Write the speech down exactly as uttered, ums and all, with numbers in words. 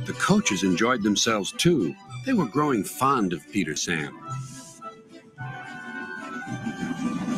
The coaches enjoyed themselves too. They were growing fond of Peter Sam.